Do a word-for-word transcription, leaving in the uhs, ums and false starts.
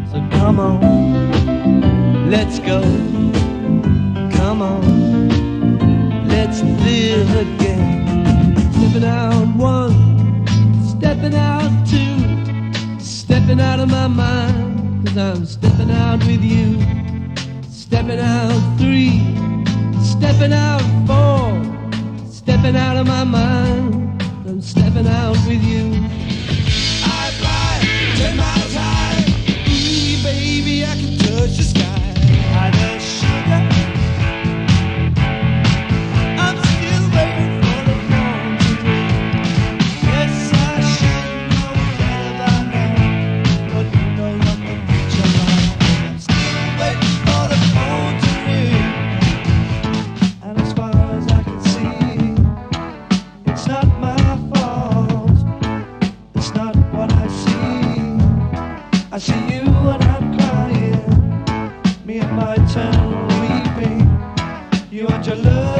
So come on, let's go. Come on, let's live again. Stepping out one, stepping out two, stepping out of my mind, 'cause I'm stepping out with you. Stepping out three, stepping out four, stepping out of my mind, I'm stepping out with you. I fly ten miles high, ooh baby I can touch the sky. I know sugar, I'm still waiting for the morning to break. Yes I should know better by now, but you know what the future lies. I'm still waiting for the phone to ring, and as far as I can see, it's not my fault, it's not what I see. I see you and I'm crying, me and my turn weeping, you and your love.